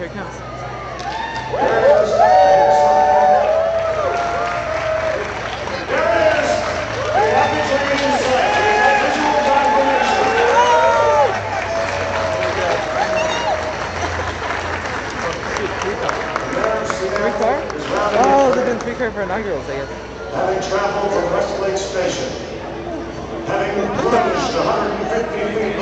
Here it comes. Three-car? Oh, there's been three-car for inaugurals, I guess. Having traveled from Westlake Station, having plunged 150 feet.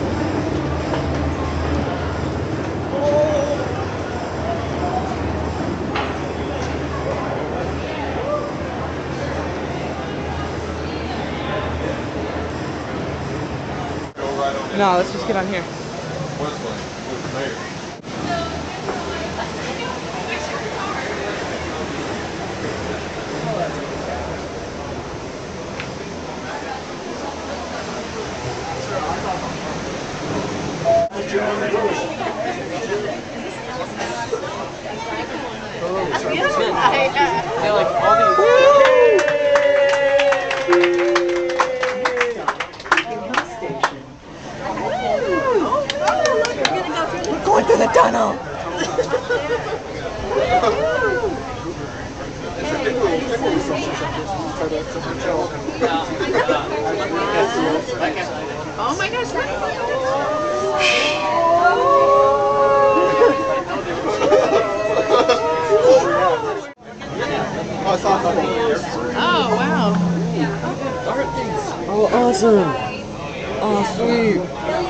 No, let's just get on here. Like all these. We're going through the tunnel. Oh my gosh. Oh, wow. Oh, awesome. Oh, sweet.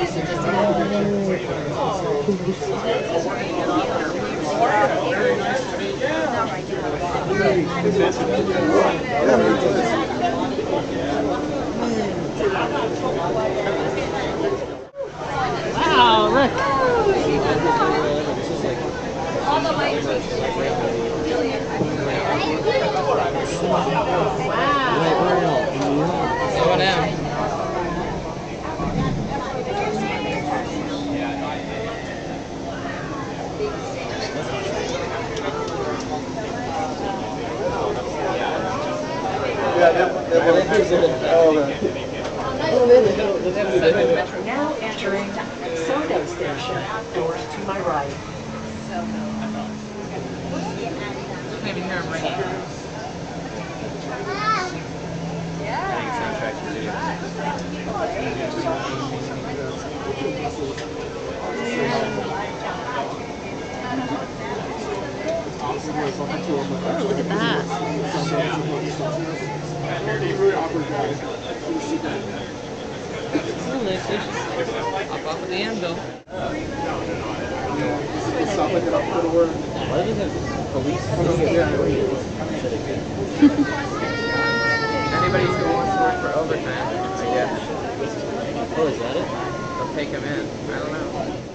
Wow, look. Slow down. Now entering Soto Station. Doors to my right. Can't even hear him ringing. Oh, look at that. Hop off of the anvil. Anybody who wants to work for overtime, I guess. Oh, is that it? They'll take him in. I don't know.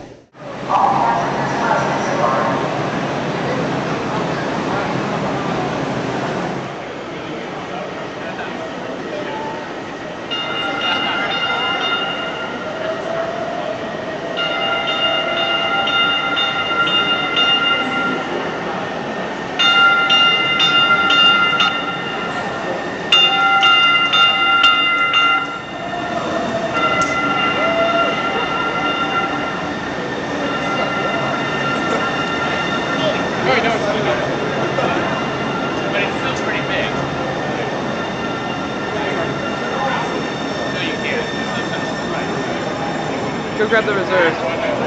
Go grab the reserve.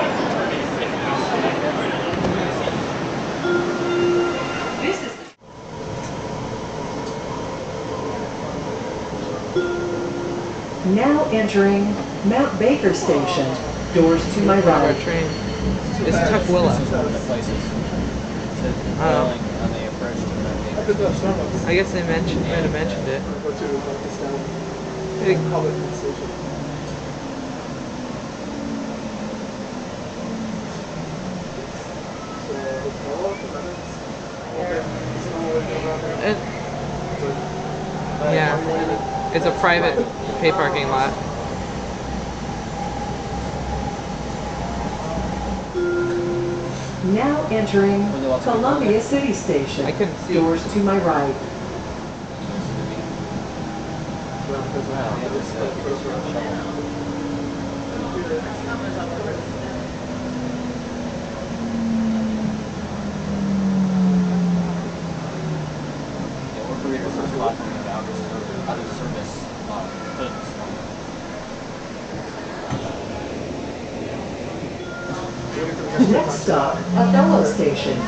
Now entering Mount Baker Station. Doors to my right. Train. It's Tukwila. Oh. I guess they might have mentioned it. Yeah, it's a private pay parking lot. Now entering Columbia City Station. I couldn't see. Doors to my right. stop, Othello Station.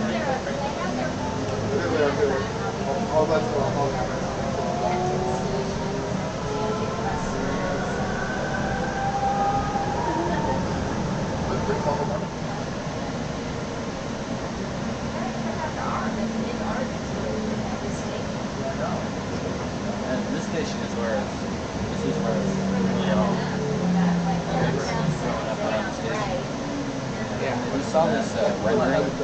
And this station is where this is where it's really all. I remember growing up around the station. Yeah. We saw this rendering of the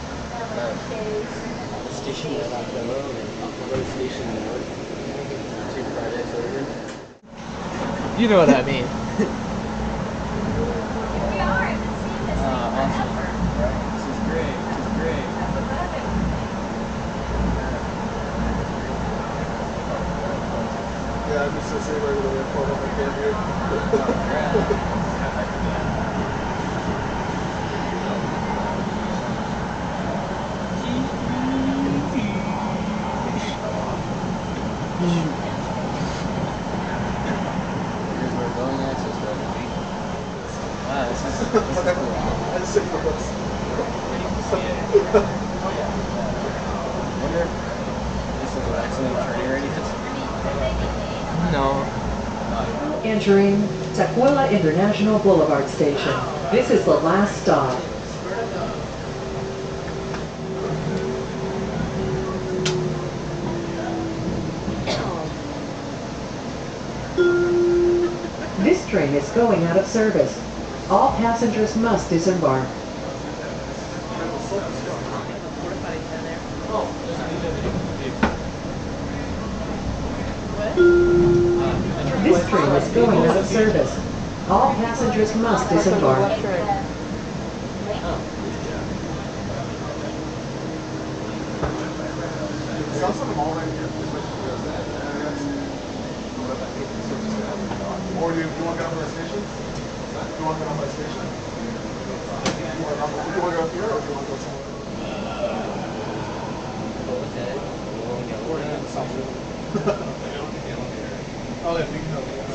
station at Othello and the station north. 2 projects over. You know what I mean. Awesome. This is great. This is great. Yeah, I'm just the same way with the airport on the Here's where going access road. Wow, this is cool. I just said for books. Wonder if this is what accident turning radius. No. Entering Tukwila International Boulevard Station. This is the last stop. This train is going out of service. All passengers must disembark. This train is going out of service. All passengers must disembark. Or you want to get up on the station? You want to get on my station? You want to go up here or do you want to go somewhere? Oh, yeah, we can go.